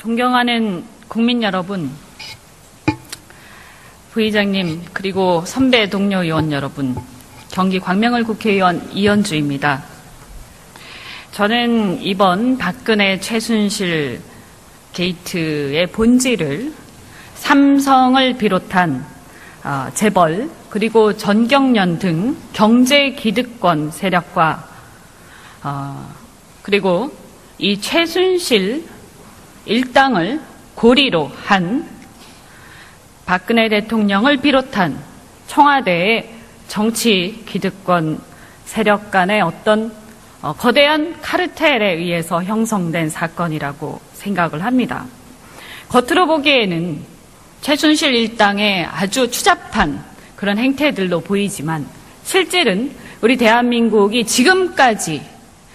존경하는 국민 여러분, 부의장님, 그리고 선배 동료 의원 여러분, 경기 광명을 국회의원 이현주입니다. 저는 이번 박근혜 최순실 게이트의 본질을 삼성을 비롯한 재벌 그리고 전경련 등 경제 기득권 세력과 그리고 이 최순실 일당을 고리로 한 박근혜 대통령을 비롯한 청와대의 정치 기득권 세력 간의 어떤 거대한 카르텔에 의해서 형성된 사건이라고 생각을 합니다. 겉으로 보기에는 최순실 일당의 아주 추잡한 그런 행태들로 보이지만 실질은 우리 대한민국이 지금까지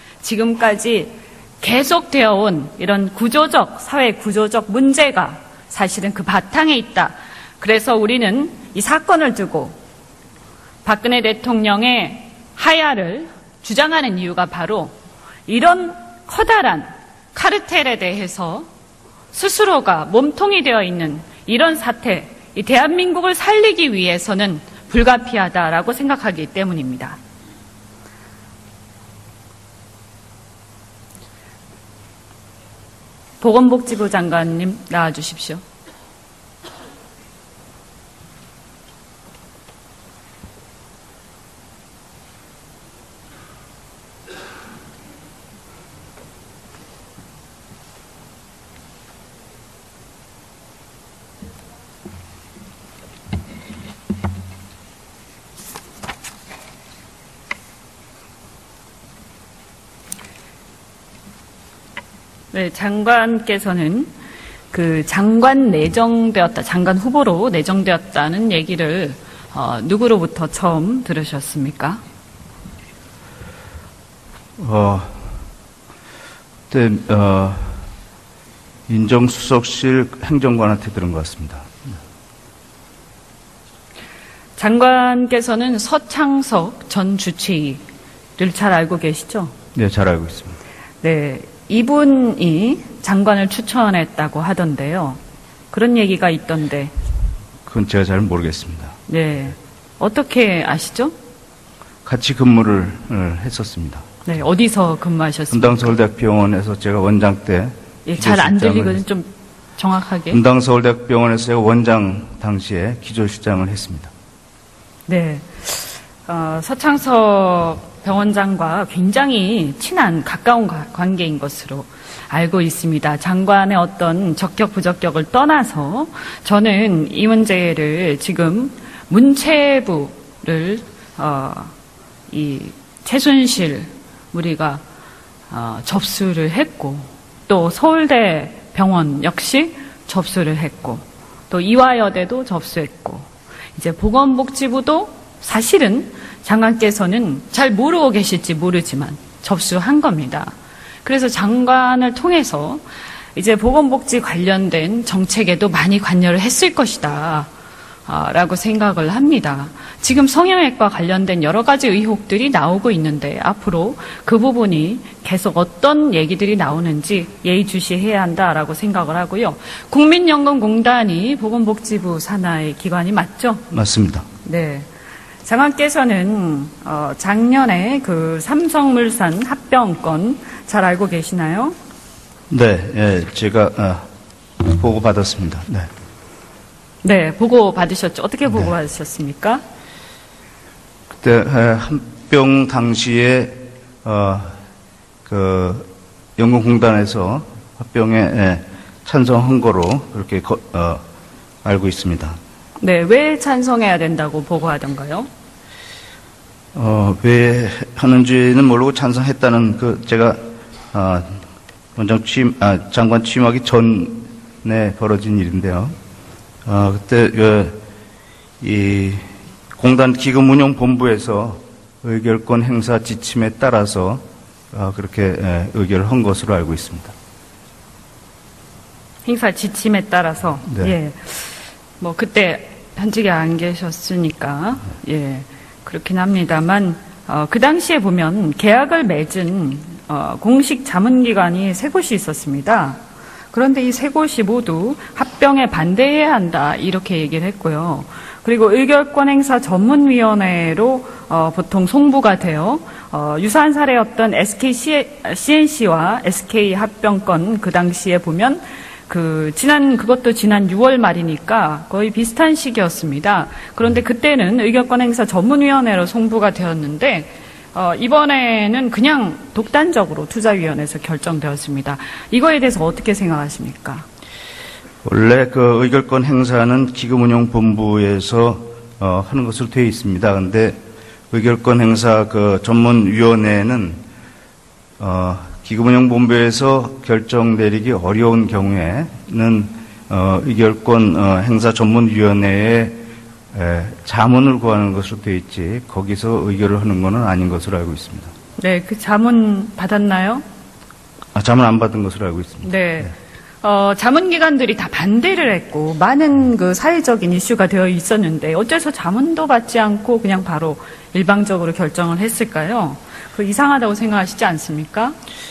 계속되어 온 이런 사회 구조적 문제가 사실은 그 바탕에 있다. 그래서 우리는 이 사건을 두고 박근혜 대통령의 하야를 주장하는 이유가 바로 이런 커다란 카르텔에 대해서 스스로가 몸통이 되어 있는 이런 사태, 이 대한민국을 살리기 위해서는 불가피하다라고 생각하기 때문입니다. 보건복지부 장관님 나와주십시오. 네, 장관께서는 장관 후보로 내정되었다는 얘기를 누구로부터 처음 들으셨습니까? 그때 민정수석실 행정관한테 들은 것 같습니다. 장관께서는 서창석 전 주치의를 잘 알고 계시죠? 네, 잘 알고 있습니다. 네. 이분이 장관을 추천했다고 하던데요. 그런 얘기가 있던데. 그건 제가 잘 모르겠습니다. 네. 어떻게 아시죠? 같이 근무를 했었습니다. 네. 어디서 근무하셨습니까? 분당서울대학병원에서 제가 원장 때. 예, 잘 안 들리거든요. 좀 정확하게. 분당서울대학병원에서 제가 원장 당시에 기조실장을 했습니다. 네. 서창석 병원장과 굉장히 친한 가까운 관계인 것으로 알고 있습니다. 장관의 어떤 적격 부적격을 떠나서 저는 이 문제를 지금 문체부를 이 최순실 우리가 접수를 했고 또 서울대 병원 역시 접수를 했고 또 이화여대도 접수했고 이제 보건복지부도 사실은 장관께서는 잘 모르고 계실지 모르지만 접수한 겁니다. 그래서 장관을 통해서 이제 보건복지 관련된 정책에도 많이 관여를 했을 것이다 라고 생각을 합니다. 지금 성형외과 관련된 여러 가지 의혹들이 나오고 있는데 앞으로 그 부분이 계속 어떤 얘기들이 나오는지 예의주시해야 한다라고 생각을 하고요. 국민연금공단이 보건복지부 산하의 기관이 맞죠? 맞습니다. 네. 장관께서는 작년에 삼성물산 합병건 잘 알고 계시나요? 네, 예, 제가 보고 받았습니다. 네. 네, 보고 받으셨죠. 어떻게 보고 받으셨습니까? 그때 합병 당시에 연금공단에서 합병에 찬성한 거로 그렇게 알고 있습니다. 네, 왜 찬성해야 된다고 보고하던가요? 왜 하는지는 모르고 찬성했다는 제가 장관 취임하기 전에 벌어진 일인데요. 그때 이 공단 기금운용본부에서 의결권 행사 지침에 따라서 그렇게 의결을 한 것으로 알고 있습니다. 행사 지침에 따라서. 네. 예. 뭐 그때 현직에 안 계셨으니까 예 그렇긴 합니다만 그 당시에 보면 계약을 맺은 공식 자문기관이 세 곳이 있었습니다. 그런데 이 세 곳이 모두 합병에 반대해야 한다 이렇게 얘기를 했고요. 그리고 의결권 행사 전문위원회로 보통 송부가 돼요. 유사한 사례였던 SK CNC와 SK 합병권 그 당시에 보면 그것도 지난 6월 말이니까 거의 비슷한 시기였습니다. 그런데 그때는 의결권 행사 전문위원회로 송부가 되었는데 이번에는 그냥 독단적으로 투자위원회에서 결정되었습니다. 이거에 대해서 어떻게 생각하십니까? 원래 그 의결권 행사는 기금운용본부에서 하는 것으로 되어 있습니다. 그런데 의결권 행사 그 전문위원회는 기금운용본부에서 결정 내리기 어려운 경우에는 의결권 행사 전문위원회에 자문을 구하는 것으로 되어 있지 거기서 의결을 하는 것은 아닌 것으로 알고 있습니다. 네, 그 자문 받았나요? 자문 안 받은 것으로 알고 있습니다. 네. 자문기관들이 다 반대를 했고 많은 그 사회적인 이슈가 되어 있었는데 어째서 자문도 받지 않고 그냥 바로 일방적으로 결정을 했을까요? 그 이상하다고 생각하시지 않습니까?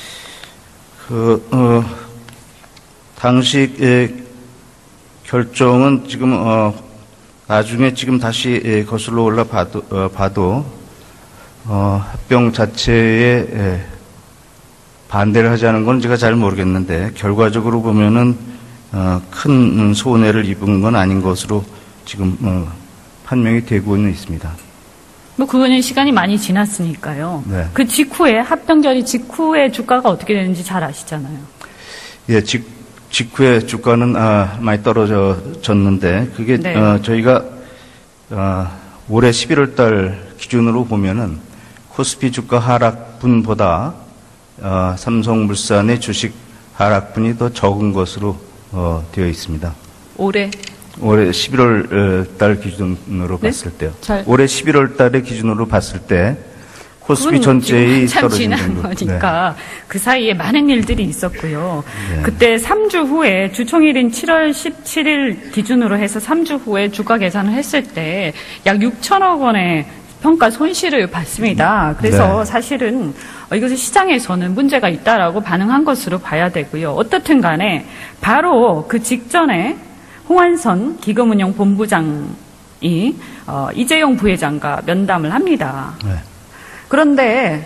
당시 결정은 지금 나중에 지금 다시 거슬러 올라 봐도 합병 자체에 반대를 하지 않은 건 제가 잘 모르겠는데 결과적으로 보면은 큰 손해를 입은 건 아닌 것으로 지금 판명이 되고는 있습니다. 뭐 그거는 시간이 많이 지났으니까요. 네. 그 직후에 합병 전이 직후에 주가가 어떻게 되는지 잘 아시잖아요. 예, 직후에 주가는 많이 떨어졌는데 그게 네. 저희가 올해 11월 달 기준으로 보면은 코스피 주가 하락분보다 삼성물산의 주식 하락분이 더 적은 것으로 되어 있습니다. 올해 11월 달 기준으로 네? 봤을 때요. 올해 11월 달의 기준으로 봤을 때 코스피 그건 전체의 지금 한참 떨어진 지난 정도. 거니까 네. 그 사이에 많은 일들이 있었고요. 네. 그때 3주 후에 주총일인 7월 17일 기준으로 해서 3주 후에 주가 계산을 했을 때 약 6천억 원의 평가 손실을 봤습니다. 그래서 네. 사실은 이것을 시장에서는 문제가 있다라고 반응한 것으로 봐야 되고요. 어떻든 간에 바로 그 직전에 홍한선 기금운용본부장이 이재용 부회장과 면담을 합니다. 네. 그런데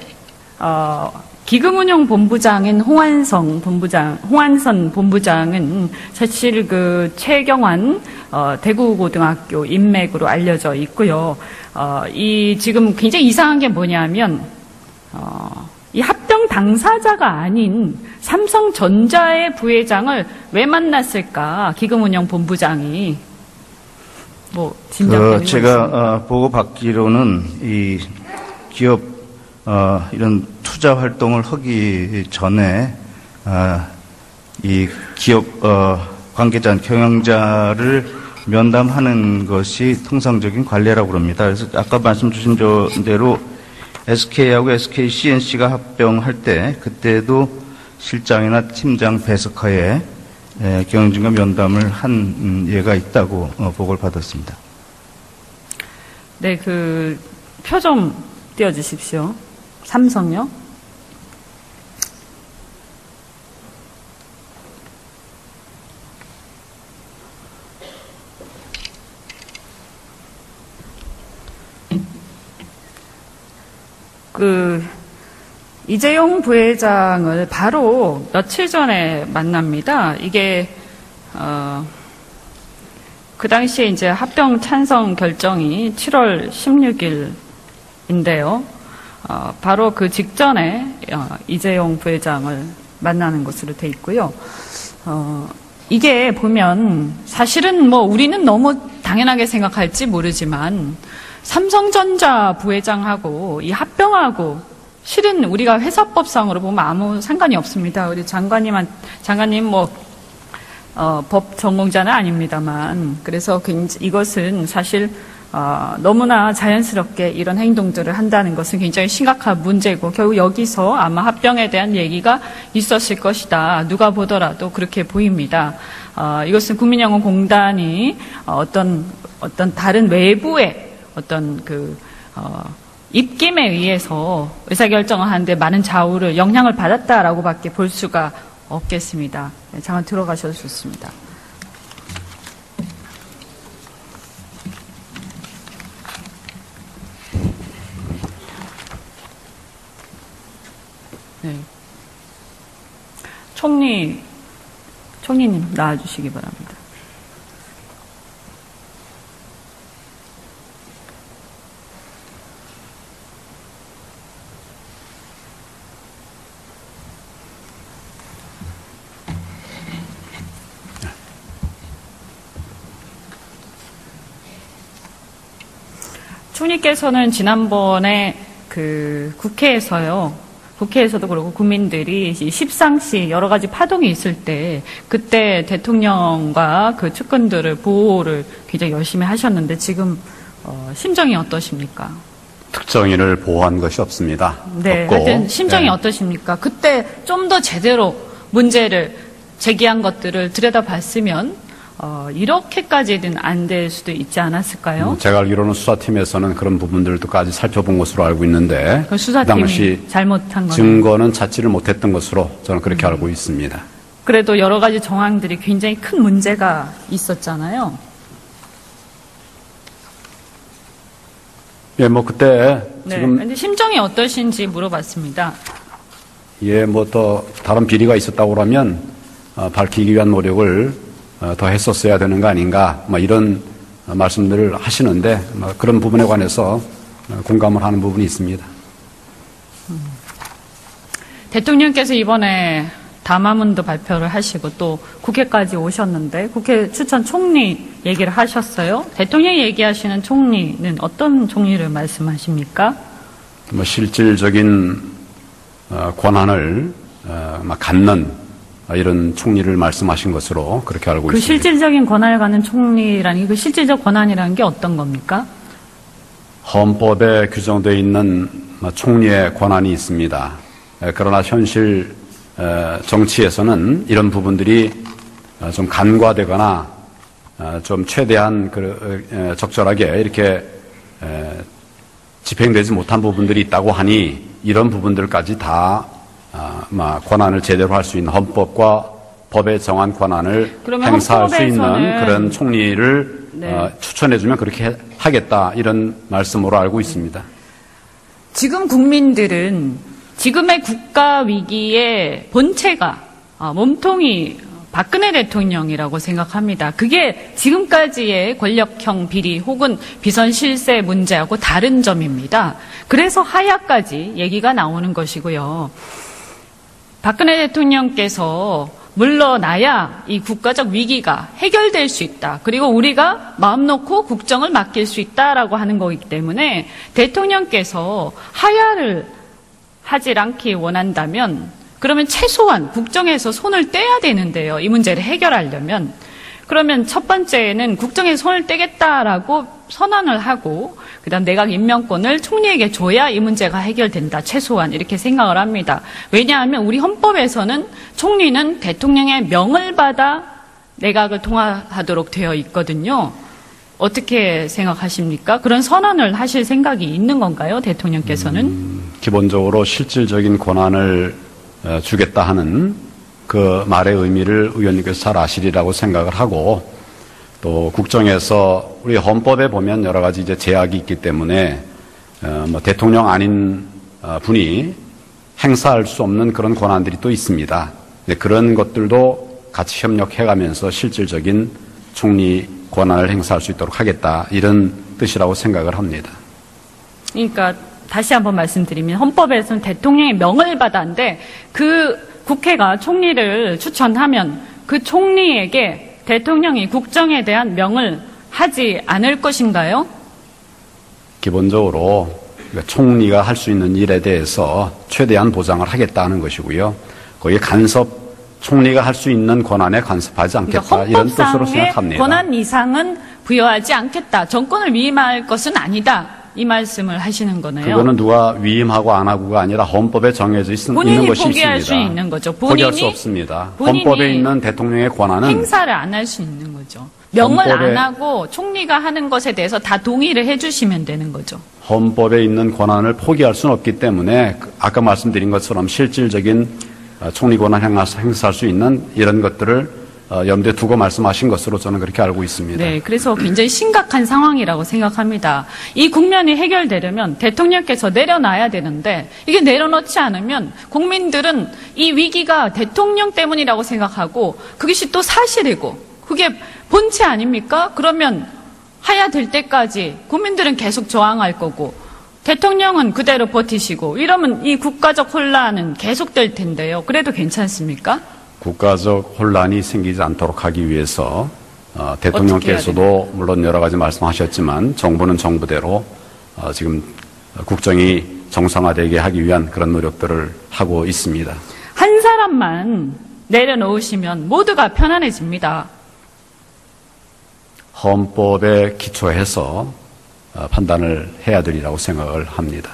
기금운용본부장인 홍한선 본부장은 사실 그 최경환 대구고등학교 인맥으로 알려져 있고요. 이 지금 굉장히 이상한 게 뭐냐면 이 합병 당사자가 아닌 삼성전자의 부회장을 왜 만났을까? 기금운용본부장이 뭐 짐작되는 제가 보고받기로는 이 기업 이런 투자 활동을 하기 전에 이 기업 관계자, 경영자를 면담하는 것이 통상적인 관례라고 그럽니다. 그래서 아까 말씀 주신 대로 SK하고 SK CNC가 합병할 때 그때도 실장이나 팀장 배석하에 경영진과 면담을 한 예가 있다고 보고를 받았습니다. 네, 그 표 좀 띄워주십시오. 삼성요. 이재용 부회장을 바로 며칠 전에 만납니다. 이게 그 당시에 이제 합병 찬성 결정이 7월 16일인데요. 바로 그 직전에 이재용 부회장을 만나는 것으로 돼 있고요. 이게 보면 사실은 뭐 우리는 너무 당연하게 생각할지 모르지만 삼성전자 부회장하고 이 합병하고 실은 우리가 회사법상으로 보면 아무 상관이 없습니다. 우리 장관님 뭐 법 전공자는 아닙니다만 그래서 이것은 사실 너무나 자연스럽게 이런 행동들을 한다는 것은 굉장히 심각한 문제고 결국 여기서 아마 합병에 대한 얘기가 있었을 것이다. 누가 보더라도 그렇게 보입니다. 이것은 국민연금공단이 어떤 다른 외부의 어떤 입김에 의해서 의사결정을 하는데 많은 영향을 받았다라고밖에 볼 수가 없겠습니다. 네, 잠깐 들어가셔도 좋습니다. 네. 총리님 나와주시기 바랍니다. 총리께서는 지난번에 국회에서도 그렇고 국민들이 십상시 여러 가지 파동이 있을 때 그때 대통령과 그 측근들을 보호를 굉장히 열심히 하셨는데 지금 심정이 어떠십니까? 특정인을 보호한 것이 없습니다. 네, 없고, 하여튼 심정이 네. 어떠십니까? 그때 좀 더 제대로 문제를 제기한 것들을 들여다봤으면 이렇게까지는 안 될 수도 있지 않았을까요? 제가 알기로는 수사팀에서는 그런 부분들도까지 살펴본 것으로 알고 있는데 그 수사팀이 당시 잘못한 거는 증거는 찾지를 못했던 것으로 저는 그렇게 알고 있습니다. 그래도 여러 가지 정황들이 굉장히 큰 문제가 있었잖아요. 예, 뭐 그때 네, 지금 근데 심정이 어떠신지 물어봤습니다. 예, 뭐 더 다른 비리가 있었다고 그러면 밝히기 위한 노력을 더 했었어야 되는 거 아닌가, 뭐 이런 말씀들을 하시는데 그런 부분에 관해서 공감을 하는 부분이 있습니다. 대통령께서 이번에 담화문도 발표를 하시고 또 국회까지 오셨는데 국회 추천 총리 얘기를 하셨어요. 대통령이 얘기하시는 총리는 어떤 총리를 말씀하십니까? 뭐 실질적인 권한을 갖는 이런 총리를 말씀하신 것으로 그렇게 알고 그 있습니다. 실질적인 권한을 갖는 총리라는 그 실질적 권한이라는 게 어떤 겁니까? 헌법에 규정되어 있는 총리의 권한이 있습니다. 그러나 현실 정치에서는 이런 부분들이 좀 간과되거나 좀 최대한 적절하게 이렇게 집행되지 못한 부분들이 있다고 하니 이런 부분들까지 다 권한을 제대로 할 수 있는 헌법과 법에 정한 권한을 행사할 수 있는 그런 총리를 네. 추천해주면 그렇게 하겠다 이런 말씀으로 알고 있습니다. 지금 국민들은 지금의 국가 위기의 본체가 몸통이 박근혜 대통령이라고 생각합니다. 그게 지금까지의 권력형 비리 혹은 비선 실세 문제하고 다른 점입니다. 그래서 하야까지 얘기가 나오는 것이고요. 박근혜 대통령께서 물러나야 이 국가적 위기가 해결될 수 있다. 그리고 우리가 마음 놓고 국정을 맡길 수 있다라고 하는 거기 때문에 대통령께서 하야를 하질 않기 원한다면 그러면 최소한 국정에서 손을 떼야 되는데요. 이 문제를 해결하려면. 그러면 첫 번째는 국정에서 손을 떼겠다라고 선언을 하고 그다음 내각 임명권을 총리에게 줘야 이 문제가 해결된다. 최소한 이렇게 생각을 합니다. 왜냐하면 우리 헌법에서는 총리는 대통령의 명을 받아 내각을 통합하도록 되어 있거든요. 어떻게 생각하십니까? 그런 선언을 하실 생각이 있는 건가요? 대통령께서는? 기본적으로 실질적인 권한을 주겠다 하는 그 말의 의미를 의원님께서 잘 아시리라고 생각을 하고 또 국정에서 우리 헌법에 보면 여러 가지 이제 제약이 있기 때문에 뭐 대통령 아닌 분이 행사할 수 없는 그런 권한들이 또 있습니다. 그런 것들도 같이 협력해가면서 실질적인 총리 권한을 행사할 수 있도록 하겠다 이런 뜻이라고 생각을 합니다. 그러니까 다시 한번 말씀드리면 헌법에서는 대통령의 명을 받았는데 그 국회가 총리를 추천하면 그 총리에게 대통령이 국정에 대한 명을 하지 않을 것인가요? 기본적으로 총리가 할 수 있는 일에 대해서 최대한 보장을 하겠다는 것이고요. 거기에 총리가 할 수 있는 권한에 간섭하지 않겠다. 그러니까 이런 뜻으로 생각합니다. 권한 이상은 부여하지 않겠다. 정권을 위임할 것은 아니다. 이 말씀을 하시는 거네요. 그거는 누가 위임하고 안 하고가 아니라 헌법에 정해져 있는 것이 있습니다. 본인이 포기할 수 있는 거죠. 포기할 수 없습니다. 헌법에 있는 대통령의 권한은 행사를 안 할 수 있는 거죠. 명을 안 하고 총리가 하는 것에 대해서 다 동의를 해주시면 되는 거죠. 헌법에 있는 권한을 포기할 수는 없기 때문에 아까 말씀드린 것처럼 실질적인 총리 권한 행사할 수 있는 이런 것들을 염두에 두고 말씀하신 것으로 저는 그렇게 알고 있습니다. 네, 그래서 굉장히 심각한 상황이라고 생각합니다. 이 국면이 해결되려면 대통령께서 내려놔야 되는데 이게 내려놓지 않으면 국민들은 이 위기가 대통령 때문이라고 생각하고 그것이 또 사실이고 그게 본체 아닙니까? 그러면 해야 될 때까지 국민들은 계속 저항할 거고 대통령은 그대로 버티시고 이러면 이 국가적 혼란은 계속될 텐데요. 그래도 괜찮습니까? 국가적 혼란이 생기지 않도록 하기 위해서 대통령께서도 물론 여러 가지 말씀하셨지만 정부는 정부대로 지금 국정이 정상화되게 하기 위한 그런 노력들을 하고 있습니다. 한 사람만 내려놓으시면 모두가 편안해집니다. 헌법에 기초해서 판단을 해야 되리라고 생각을 합니다.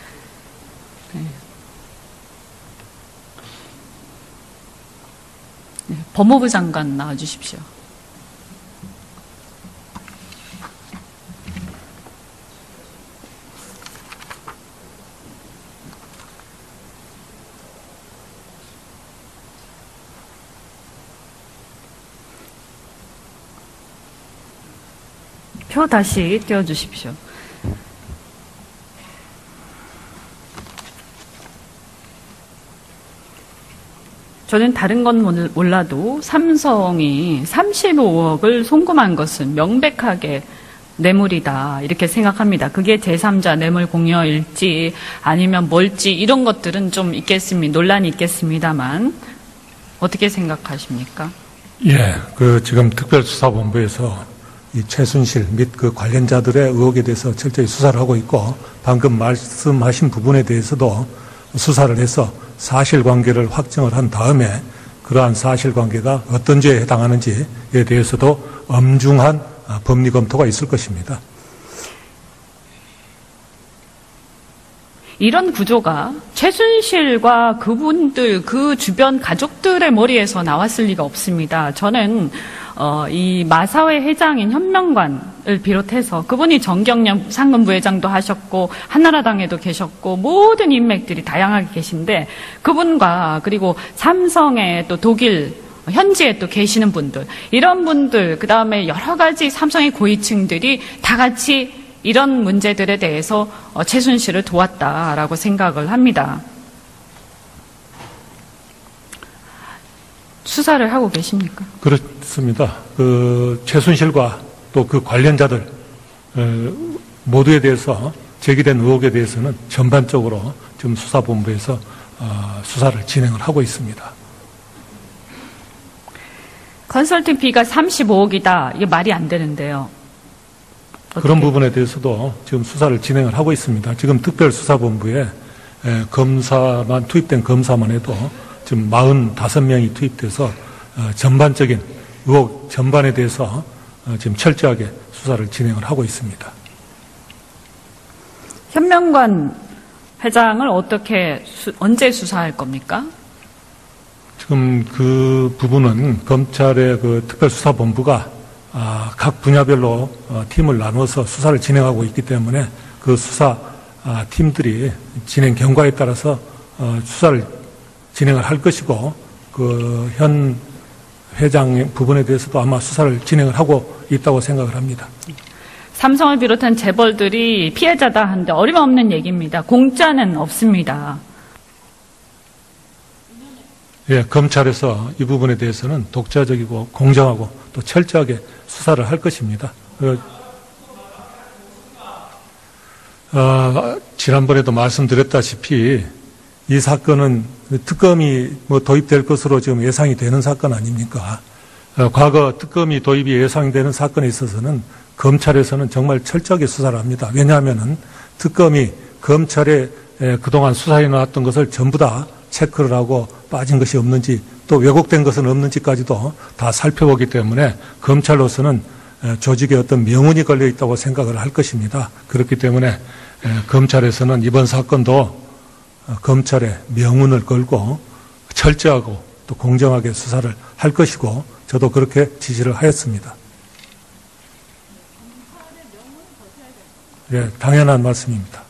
네, 법무부 장관 나와주십시오. 표 다시 띄워주십시오. 저는 다른 건 몰라도 삼성이 35억을 송금한 것은 명백하게 뇌물이다 이렇게 생각합니다. 그게 제3자 뇌물 공여일지 아니면 뭘지 이런 것들은 좀 있겠습니다. 논란이 있겠습니다만 어떻게 생각하십니까? 예, 지금 특별수사본부에서 이 최순실 및 그 관련자들의 의혹에 대해서 철저히 수사를 하고 있고 방금 말씀하신 부분에 대해서도 수사를 해서 사실관계를 확정을 한 다음에 그러한 사실관계가 어떤 죄에 해당하는지에 대해서도 엄중한 법리 검토가 있을 것입니다. 이런 구조가 최순실과 그분들, 그 주변 가족들의 머리에서 나왔을 리가 없습니다. 저는 이 마사회 회장인 현명관을 비롯해서 그분이 정경련 상근부회장도 하셨고 한나라당에도 계셨고 모든 인맥들이 다양하게 계신데 그분과 그리고 삼성에 또 독일 현지에 또 계시는 분들 이런 분들 그다음에 여러 가지 삼성의 고위층들이 다 같이 이런 문제들에 대해서 최순실을 도왔다라고 생각을 합니다. 수사를 하고 계십니까? 그렇습니다. 최순실과 또 그 관련자들 모두에 대해서 제기된 의혹에 대해서는 전반적으로 지금 수사본부에서 수사를 진행을 하고 있습니다. 컨설팅 비가 35억이다. 이게 말이 안 되는데요. 그런 부분에 대해서도 지금 수사를 진행을 하고 있습니다. 지금 특별수사본부에 검사만 투입된 검사만 해도 지금 45명이 투입돼서 전반적인 의혹 전반에 대해서 지금 철저하게 수사를 진행을 하고 있습니다. 현명관 회장을 언제 수사할 겁니까? 지금 그 부분은 검찰의 그 특별수사본부가 각 분야별로 팀을 나누어서 수사를 진행하고 있기 때문에 그 수사 팀들이 진행 경과에 따라서 수사를 진행을 할 것이고 그 현 회장 부분에 대해서도 아마 수사를 진행을 하고 있다고 생각을 합니다. 삼성을 비롯한 재벌들이 피해자다 하는데 어림없는 얘기입니다. 공짜는 없습니다. 예, 검찰에서 이 부분에 대해서는 독자적이고 공정하고 또 철저하게 수사를 할 것입니다. 지난번에도 말씀드렸다시피 이 사건은 특검이 도입될 것으로 지금 예상이 되는 사건 아닙니까? 과거 특검이 도입이 예상되는 사건에 있어서는 검찰에서는 정말 철저하게 수사를 합니다. 왜냐하면은 특검이 검찰에 그동안 수사해 나왔던 것을 전부 다 체크를 하고 빠진 것이 없는지 또 왜곡된 것은 없는지까지도 다 살펴보기 때문에 검찰로서는 조직에 어떤 명운이 걸려 있다고 생각을 할 것입니다. 그렇기 때문에 검찰에서는 이번 사건도 검찰의 명운을 걸고 철저하고 또 공정하게 수사를 할 것이고 저도 그렇게 지시를 하였습니다. 예, 당연한 말씀입니다.